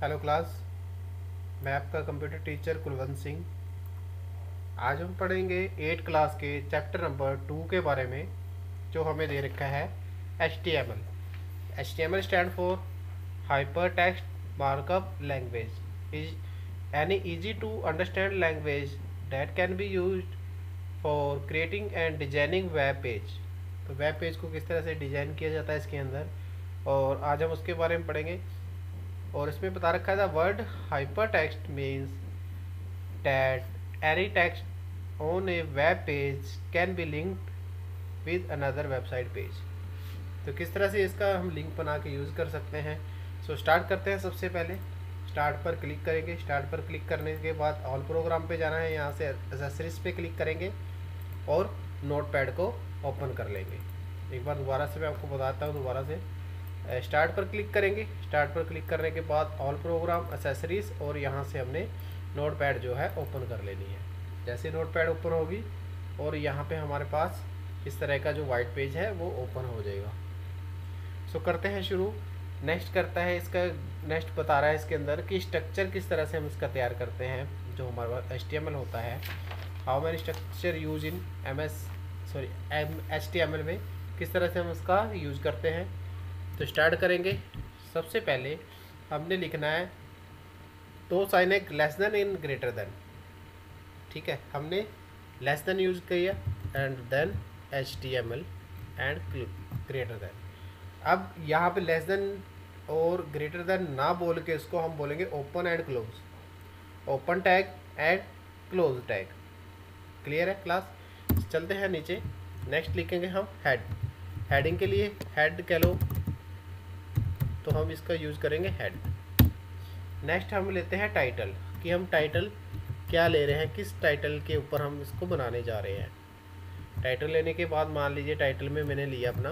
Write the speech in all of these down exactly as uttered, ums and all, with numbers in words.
Hello class. मैं आपका computer teacher Kulwant Singh. आज हम पढ़ेंगे एट क्लास के चैप्टर नंबर टू के बारे में, जो हमें दे रखा है H T M L. H T M L stand for hyper text markup language is any easy to understand language that can be used for creating and designing web page. तो web page को किस तरह से design किया जाता है इसके अंदर, और आज हम उसके बारे में पढ़ेंगे। और इसमें बता रखा था word hyper text means that any text on a web page can be linked with another website page. तो किस तरह से इसका हम लिंक बना के यूज़ कर सकते हैं। सो so, स्टार्ट करते हैं। सबसे पहले स्टार्ट पर क्लिक करेंगे। स्टार्ट पर क्लिक करने के बाद ऑल प्रोग्राम पे जाना है। यहाँ से एक्सेसरीज पे क्लिक करेंगे और नोट पैड को ओपन कर लेंगे। एक बार दोबारा से मैं आपको बताता हूँ। दोबारा से स्टार्ट पर क्लिक करेंगे। स्टार्ट पर क्लिक करने के बाद ऑल प्रोग्राम, एक्सेसरीज, और यहाँ से हमने नोट पैड जो है ओपन कर लेनी है। जैसे नोट पैड ओपन होगी और यहाँ पे हमारे पास इस तरह का जो वाइट पेज है वो ओपन हो जाएगा। सो करते हैं शुरू। नेक्स्ट करता है इसका नेक्स्ट बता रहा है इसके अंदर कि स्ट्रक्चर किस तरह से हम इसका तैयार करते हैं। जो हमारे पास एच टी एम एल होता है, how many structure use in M S sorry M H T M L में किस तरह से हम इसका यूज़ करते हैं। तो स्टार्ट करेंगे। सबसे पहले हमने लिखना है दो साइन एक less than and greater than. ठीक है, हमने लेस देन यूज किया and then H T M L and greater than. अब यहाँ पे लेस देन और ग्रेटर देन ना बोल के इसको हम बोलेंगे open and close. Open tag and close tag. Clear है क्लास। चलते हैं नीचे। नेक्स्ट लिखेंगे हम हेड। हेडिंग के लिए हेड कह लो तो हम इसका यूज़ करेंगे हेड। नेक्स्ट हम लेते हैं टाइटल, कि हम टाइटल क्या ले रहे हैं, किस टाइटल के ऊपर हम इसको बनाने जा रहे हैं। टाइटल लेने के बाद मान लीजिए टाइटल में मैंने लिया अपना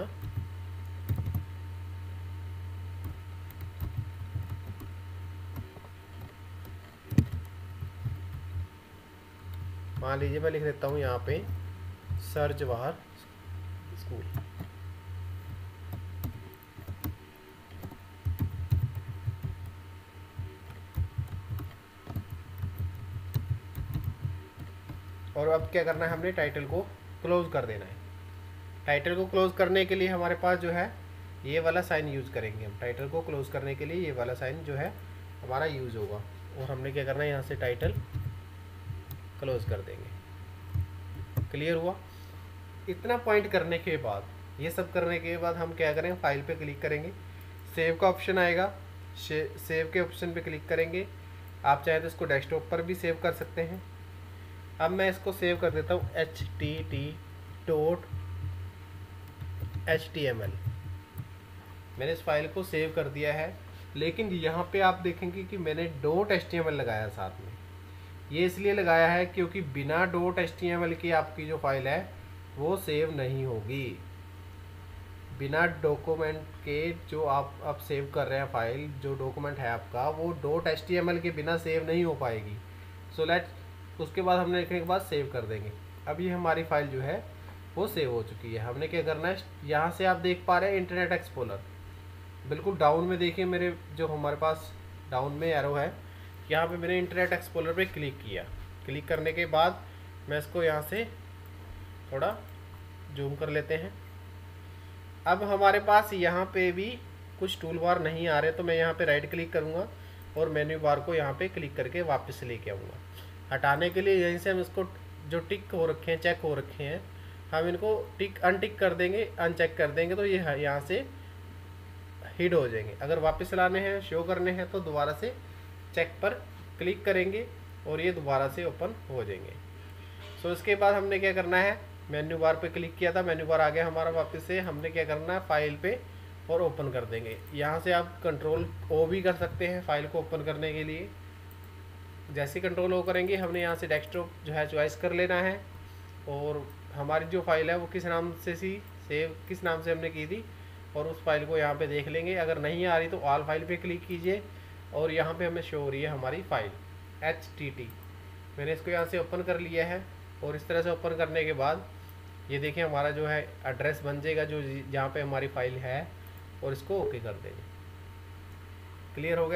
मान लीजिए मैं लिख देता हूँ यहाँ पे सर जवाहर स्कूल। और अब क्या करना है, हमने टाइटल को क्लोज कर देना है। टाइटल को क्लोज करने के लिए हमारे पास जो है ये वाला साइन यूज़ करेंगे हम। टाइटल को क्लोज करने के लिए ये वाला साइन जो है हमारा यूज़ होगा। और हमने क्या करना है, यहाँ से टाइटल क्लोज कर देंगे। क्लियर हुआ। इतना पॉइंट करने के बाद, ये सब करने के बाद हम क्या करेंगे, फाइल पे क्लिक करेंगे। सेव का ऑप्शन आएगा, सेव के ऑप्शन पे क्लिक करेंगे। आप चाहे तो इसको डेस्कटॉप पर भी सेव कर सकते हैं। अब मैं इसको सेव कर देता हूँ H T T dot H T M L. मैंने इस फाइल को सेव कर दिया है, लेकिन यहाँ पे आप देखेंगे कि मैंने dot H T M L लगाया साथ में। ये इसलिए लगाया है क्योंकि बिना dot H T M L की आपकी जो फाइल है वो सेव नहीं होगी। बिना डॉक्यूमेंट के जो आप अब सेव कर रहे हैं फाइल, जो डॉक्यूमेंट है आपका, वो dot H T M L के बिना सेव नहीं हो पाएगी। सो लेट उसके बाद हमने लिखने के बाद सेव कर देंगे। अब ये हमारी फाइल जो है वो सेव हो चुकी है। हमने क्या करना है, यहाँ से आप देख पा रहे हैं इंटरनेट एक्सप्लोरर बिल्कुल डाउन में। देखिए मेरे जो हमारे पास डाउन में एरो है, यहाँ पे मैंने इंटरनेट एक्सप्लोरर पे क्लिक किया। क्लिक करने के बाद मैं इसको यहाँ से थोड़ा जूम कर लेते हैं। अब हमारे पास यहाँ पे भी कुछ टूल बार नहीं आ रहे, तो मैं यहाँ पे राइट क्लिक करूँगा और मेन्यू बार को यहाँ पे क्लिक करके वापस लेके आऊँगा। हटाने के लिए यहीं से हम इसको जो टिक हो रखे हैं, चेक हो रखे हैं, हम इनको टिक अनटिक कर देंगे, अनचेक कर देंगे, तो ये यहाँ से हिड हो जाएंगे। अगर वापस लाने हैं, शो करने हैं, तो दोबारा से चेक पर क्लिक करेंगे और ये दोबारा से ओपन हो जाएंगे। सो इसके बाद हमने क्या करना है, मेन्यू बार पे क्लिक किया था, मेन्यू बार आ गया हमारा वापस से। हमने क्या करना है, फाइल पे और ओपन कर देंगे। यहाँ से आप कंट्रोल ओ भी कर सकते हैं फाइल को ओपन करने के लिए। जैसे कंट्रोल ओ करेंगे, हमने यहाँ से डेस्कटॉप जो है चॉइस कर लेना है, और हमारी जो फाइल है वो किस नाम से सी सेव किस नाम से हमने की थी, और उस फाइल को यहाँ पे देख लेंगे। अगर नहीं आ रही तो ऑल फाइल पे क्लिक कीजिए और यहाँ पे हमें शो हो रही है हमारी फाइल एच टी टी। मैंने इसको यहाँ से ओपन कर लिया है, और इस तरह से ओपन करने के बाद ये देखिए हमारा जो है एड्रेस बन जाएगा जो जहाँ पे हमारी फाइल है, और इसको ओके कर देंगे। क्लियर हो गया।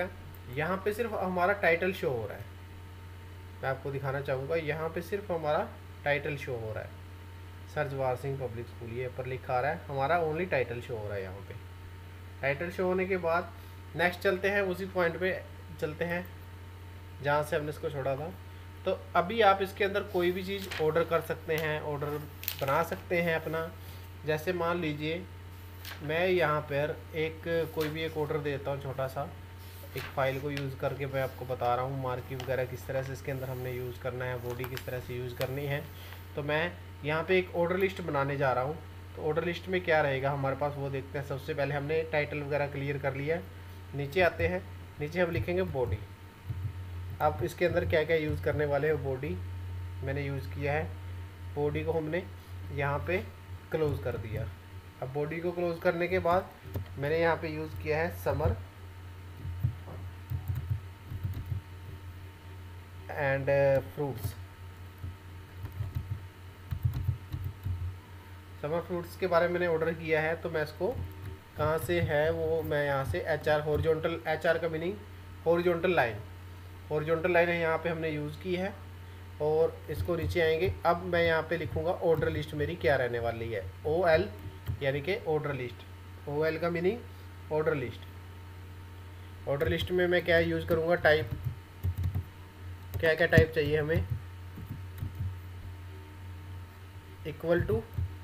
यहाँ पे सिर्फ हमारा टाइटल शो हो रहा है। मैं आपको दिखाना चाहूँगा, यहाँ पे सिर्फ हमारा टाइटल शो हो रहा है, सर्च वार सिंह पब्लिक स्कूल ये पर लिखा आ रहा है, हमारा ओनली टाइटल शो हो रहा है यहाँ पे। टाइटल शो होने के बाद नेक्स्ट चलते हैं, उसी पॉइंट पे चलते हैं जहाँ से हमने इसको छोड़ा था। तो अभी आप इसके अंदर कोई भी चीज़ ऑर्डर कर सकते हैं, ऑर्डर बना सकते हैं अपना। जैसे मान लीजिए मैं यहाँ पर एक कोई भी एक ऑर्डर देता हूँ, छोटा सा एक फ़ाइल को यूज़ करके मैं आपको बता रहा हूँ मार्किंग वगैरह किस तरह से इसके अंदर हमने यूज़ करना है, बॉडी किस तरह से यूज़ करनी है। तो मैं यहाँ पे एक ऑर्डर लिस्ट बनाने जा रहा हूँ। तो ऑर्डर लिस्ट में क्या रहेगा हमारे पास वो देखते हैं। सबसे पहले हमने टाइटल वगैरह क्लियर कर लिया है, नीचे आते हैं, नीचे हम लिखेंगे बॉडी। अब इसके अंदर क्या क्या यूज़ करने वाले हैं, बॉडी मैंने यूज़ किया है, बॉडी को हमने यहाँ पे क्लोज़ कर दिया। अब बॉडी को क्लोज़ करने के बाद मैंने यहाँ पे यूज़ किया है summer and fruits. Summer fruits के बारे में मैंने ऑर्डर किया है, तो मैं इसको कहाँ से है वो मैं यहाँ से H R horizontal, H R का meaning horizontal line, horizontal line है यहाँ पे हमने यूज़ की है। और इसको नीचे आएंगे, अब मैं यहाँ पे लिखूँगा ऑर्डर लिस्ट मेरी क्या रहने वाली है, ओ एल यानी कि ऑर्डर लिस्ट। ओ एल का meaning order list. Order list में मैं क्या यूज़ करूँगा, टाइप, क्या क्या टाइप चाहिए हमें, equal to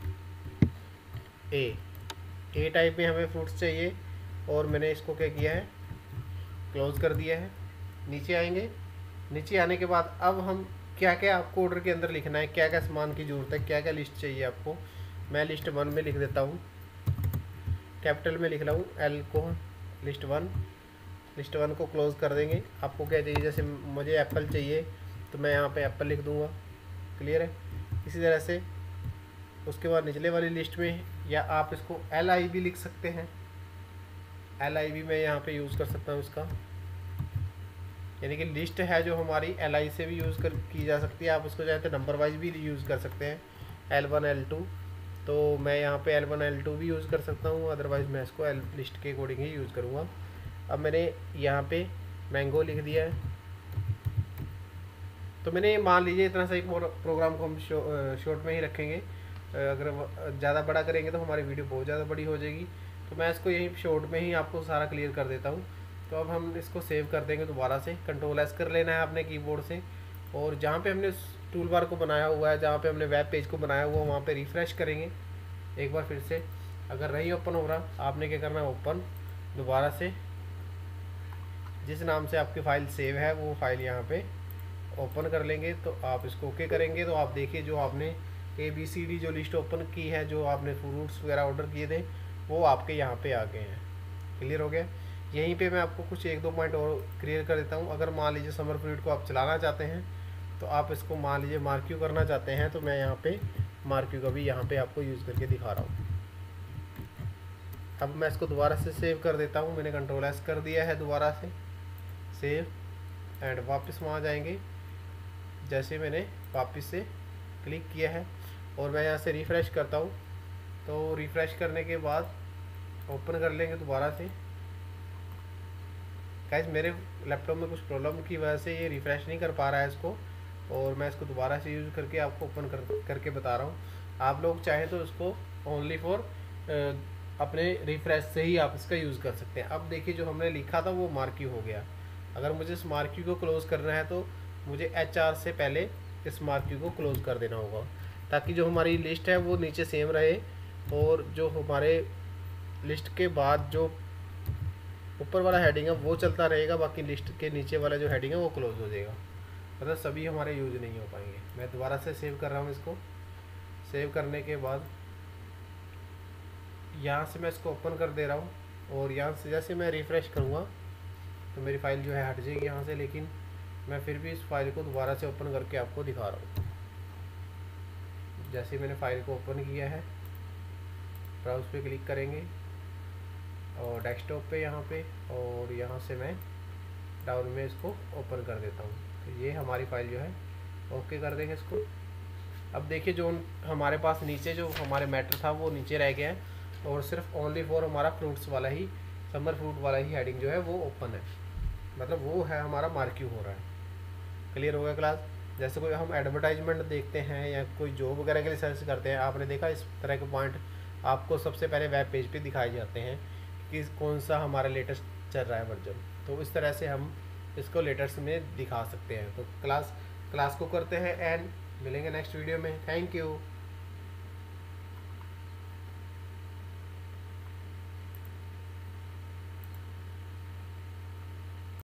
A, A type में हमें फ्रूट्स चाहिए। और मैंने इसको क्या किया है, क्लोज कर दिया है। नीचे आएंगे, नीचे आने के बाद अब हम क्या क्या आपको ऑर्डर के अंदर लिखना है, क्या क्या सामान की ज़रूरत है, क्या क्या लिस्ट चाहिए आपको। मैं लिस्ट वन में लिख देता हूँ, कैपिटल में लिख रहा हूँ एल को, लिस्ट वन। लिस्ट वन को क्लोज़ कर देंगे। आपको क्या चाहिए, जैसे मुझे एप्पल चाहिए तो मैं यहाँ पे एप्पल लिख दूँगा, क्लियर है। इसी तरह से उसके बाद निचले वाली लिस्ट में, या आप इसको एल आई भी लिख सकते हैं, एल आई भी मैं यहाँ पे यूज़ कर सकता हूँ इसका, यानी कि लिस्ट है जो हमारी एल आई से भी यूज़ कर की जा सकती है। आप उसको चाहे तो नंबर वाइज भी यूज़ कर सकते हैं, एल वन एल टू। तो मैं यहाँ पे एल वन एल टू भी यूज़ कर सकता हूँ, अदरवाइज़ मैं इसको एल लिस्ट के अकॉर्डिंग ही यूज़ करूँगा। अब मैंने यहाँ पे मैंगो लिख दिया है। तो मैंने मान लीजिए इतना सही प्रोग्राम को हम शॉर्ट में ही रखेंगे, अगर ज़्यादा बड़ा करेंगे तो हमारी वीडियो बहुत ज़्यादा बड़ी हो जाएगी। तो मैं इसको यहीं शॉर्ट में ही आपको सारा क्लियर कर देता हूँ। तो अब हम इसको सेव कर देंगे दोबारा से, कंट्रोल एस कर लेना है अपने कीबोर्ड से। और जहाँ पे हमने टूल बार को बनाया हुआ है, जहाँ पे हमने वेब पेज को बनाया हुआ है, वहाँ पे रिफ़्रेश करेंगे एक बार फिर से। अगर नहीं ओपन हो रहा, आपने क्या करना है, ओपन दोबारा से, जिस नाम से आपकी फ़ाइल सेव है वो फाइल यहाँ पे ओपन कर लेंगे। तो आप इसको ओके करेंगे तो आप देखिए जो आपने ए बी सी डी जो लिस्ट ओपन की है, जो आपने फ्रूट्स वगैरह ऑर्डर किए थे, वो आपके यहाँ पे आ गए हैं। क्लियर हो गया। यहीं पे मैं आपको कुछ एक दो पॉइंट और क्लियर कर देता हूँ। अगर मान लीजिए समर फ्रूट को आप चलाना चाहते हैं, तो आप इसको मान लीजिए मार्क्यू करना चाहते हैं, तो मैं यहाँ पे मार्क्यू का भी यहाँ पे आपको यूज़ करके दिखा रहा हूँ। अब मैं इसको दोबारा से सेव कर देता हूँ, मैंने कंट्रोल एस कर दिया है दोबारा से सेव, एंड वापस वहाँ जाएंगे। जैसे मैंने वापस से क्लिक किया है और मैं यहाँ से रिफ़्रेश करता हूँ, तो रिफ़्रेश करने के बाद ओपन कर लेंगे दोबारा से। गाइस मेरे लैपटॉप में कुछ प्रॉब्लम की वजह से ये रिफ़्रेश नहीं कर पा रहा है इसको, और मैं इसको दोबारा से यूज़ करके आपको ओपन कर करके बता रहा हूँ। आप लोग चाहें तो इसको ओनली फॉर अपने रिफ़्रेश से ही आप इसका यूज़ कर सकते हैं। अब देखिए जो हमने लिखा था वो मार्क्यू हो गया। अगर मुझे इस मार्क्यू को क्लोज़ करना है तो मुझे एच आर से पहले इस मार्क्यू को क्लोज़ कर देना होगा, ताकि जो हमारी लिस्ट है वो नीचे सेम रहे, और जो हमारे लिस्ट के बाद जो ऊपर वाला हेडिंग है वो चलता रहेगा, बाकी लिस्ट के नीचे वाला जो हेडिंग है वो क्लोज़ हो जाएगा, मतलब सभी हमारे यूज नहीं हो पाएंगे। मैं दोबारा से सेव कर रहा हूँ इसको। सेव करने के बाद यहाँ से मैं इसको ओपन कर दे रहा हूँ, और यहाँ से जैसे मैं रिफ़्रेश करूँगा तो मेरी फ़ाइल जो है हट जाएगी यहाँ से, लेकिन मैं फिर भी इस फाइल को दोबारा से ओपन करके आपको दिखा रहा हूँ। जैसे मैंने फ़ाइल को ओपन किया है, ब्राउज़ पे क्लिक करेंगे और डेस्कटॉप पे यहाँ पे, और यहाँ से मैं डाउन में इसको ओपन कर देता हूँ। तो ये हमारी फ़ाइल जो है ओके कर देंगे इसको। अब देखिए जो हमारे पास नीचे जो हमारे मैटर था वो नीचे रह गया है, और सिर्फ ओनली फॉर हमारा फ्रूट्स वाला ही, समर फ्रूट वाला ही हेडिंग जो है वो ओपन है। मतलब वो है हमारा मार्किंग हो रहा है। क्लियर हो गया क्लास। जैसे कोई हम एडवर्टाइजमेंट देखते हैं या कोई जॉब वगैरह के लिए सर्च करते हैं, आपने देखा इस तरह के पॉइंट आपको सबसे पहले वेब पेज पे दिखाए जाते हैं कि कौन सा हमारा लेटेस्ट चल रहा है वर्जन। तो इस तरह से हम इसको लेटेस्ट में दिखा सकते हैं। तो क्लास क्लास को करते हैं एंड मिलेंगे नेक्स्ट वीडियो में। Thank you.